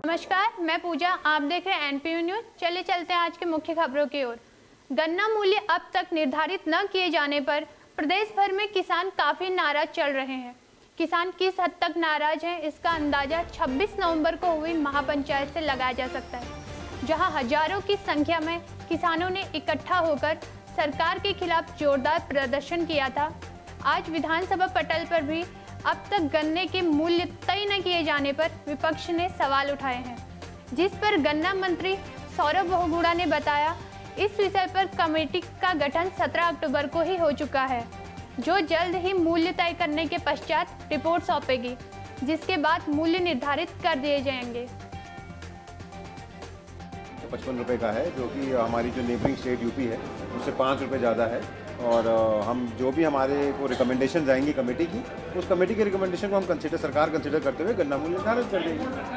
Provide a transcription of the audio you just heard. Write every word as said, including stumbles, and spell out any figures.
नमस्कार, मैं पूजा। आप देख रहे हैं एनपीयू न्यूज। चलिए चलते हैं आज के मुख्य खबरों की ओर। गन्ना मूल्य अब तक निर्धारित न किए जाने पर प्रदेश भर में किसान काफी नाराज चल रहे हैं। किसान किस हद तक नाराज हैं, इसका अंदाजा छब्बीस नवंबर को हुई महापंचायत से लगाया जा सकता है, जहां हजारों की संख्या में किसानों ने इकट्ठा होकर सरकार के खिलाफ जोरदार प्रदर्शन किया था। आज विधानसभा पटल पर भी अब तक गन्ने के मूल्य तय न किए जाने पर विपक्ष ने सवाल उठाए हैं, जिस पर गन्ना मंत्री सौरभ बहुगुणा ने बताया, इस विषय पर कमेटी का गठन सत्रह अक्टूबर को ही हो चुका है, जो जल्द ही मूल्य तय करने के पश्चात रिपोर्ट सौंपेगी, जिसके बाद मूल्य निर्धारित कर दिए जाएंगे। पचपन रुपये का है, जो कि हमारी जो नेबरिंग स्टेट यूपी है उससे पाँच रुपये ज़्यादा है। और हम जो भी हमारे को रिकमेंडेशन आएंगी कमेटी की, उस कमेटी के रिकमेंडेशन को हम कंसिडर सरकार कंसिडर करते हुए गन्ना मूल्य निर्धारित कर देंगे।